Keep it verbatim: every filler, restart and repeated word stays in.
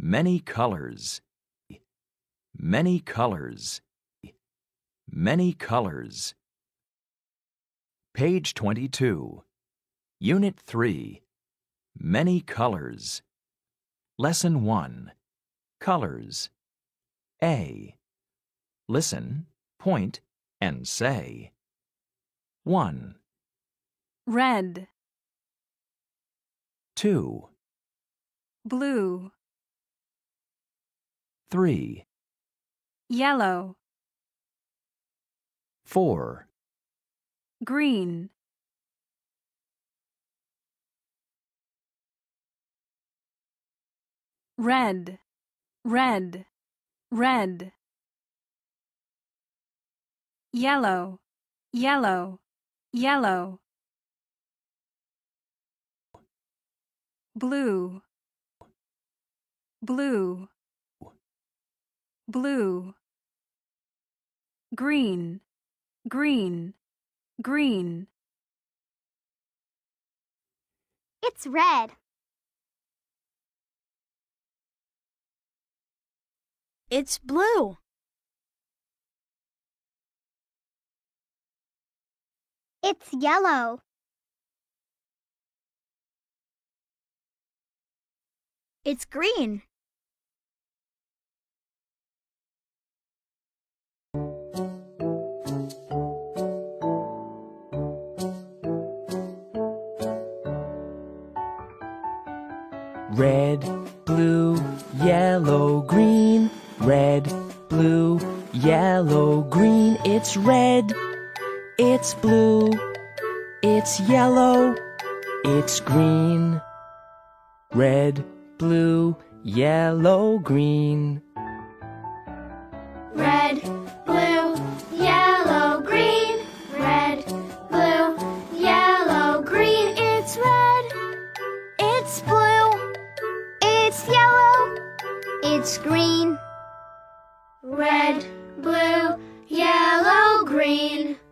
Many colors. Many colors. Many colors. Page twenty-two. Unit three. Many colors. Lesson one. Colors. A. Listen, point, and say. one. Red, two. blue, three. yellow, four. green, red, red, red, yellow, yellow, yellow, blue, blue, blue, green, green, green. It's red. It's blue. It's yellow. It's green. Red, blue, yellow, green. Red, blue, yellow, green. It's red. It's blue. It's yellow. It's green. Red, blue, yellow, green. Red, blue, yellow, green. Red, blue, yellow, green. It's red. It's blue. It's yellow. It's green. Red, blue, yellow, green.